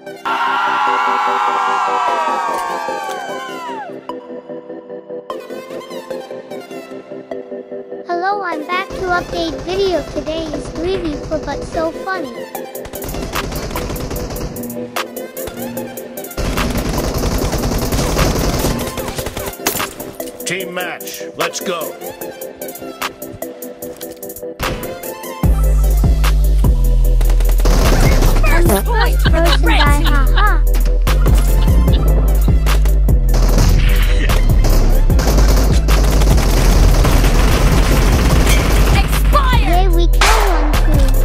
Hello, I'm back to update video. Today is Greedy for but so funny. Team match, let's go. First person by haha. Yay, we kill one too.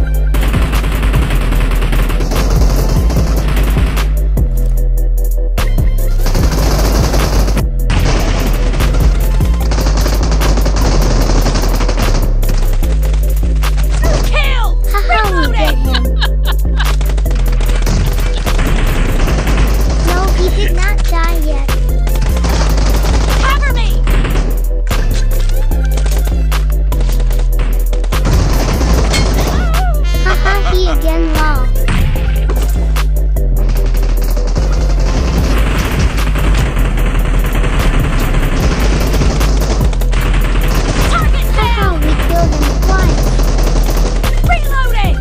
Kill! Haha, we get him. No, he did not die yet. Cover me! Haha, he again lol. Target Haha, down! we killed him twice. Reloading!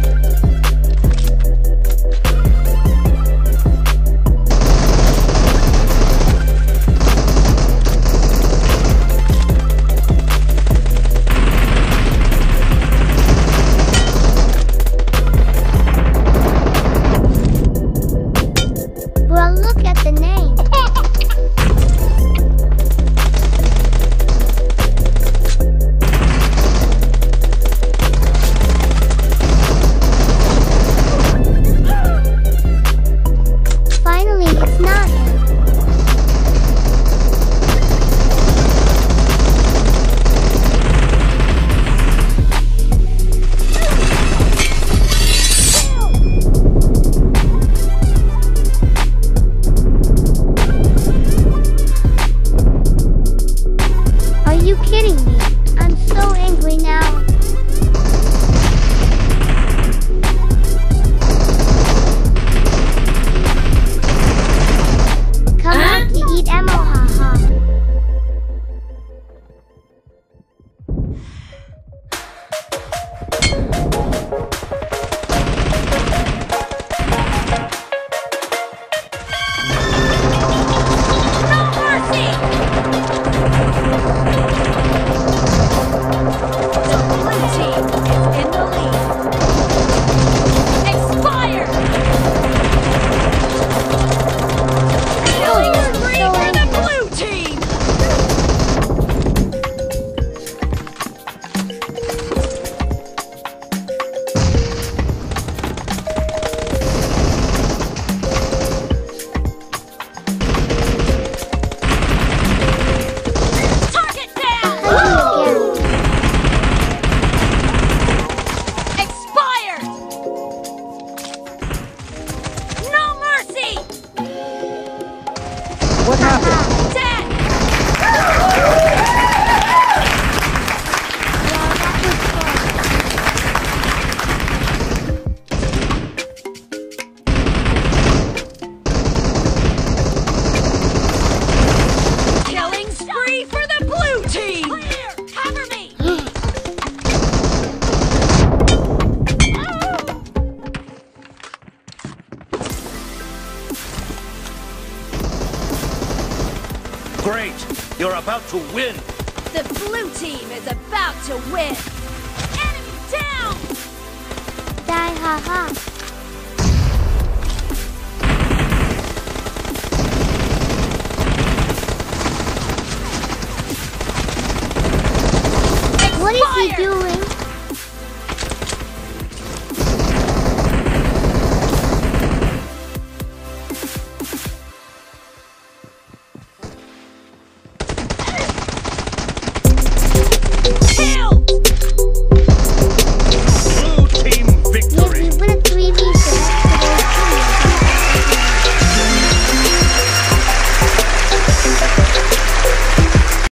Well, look at the name. Finally, it's not him. Are you kidding me? I'm so angry now. Come out to eat ammo, haha. No mercy! The blue team is in the lead. Expire! Killing spree for the blue team! Target down! Haha, again. Expired! No mercy! What happened? Dead! Well, that was fun. Killing spree for the blue team! Clear! Cover me! Great, you're about to win. The blue team is about to win! Enemy down! Die, haha.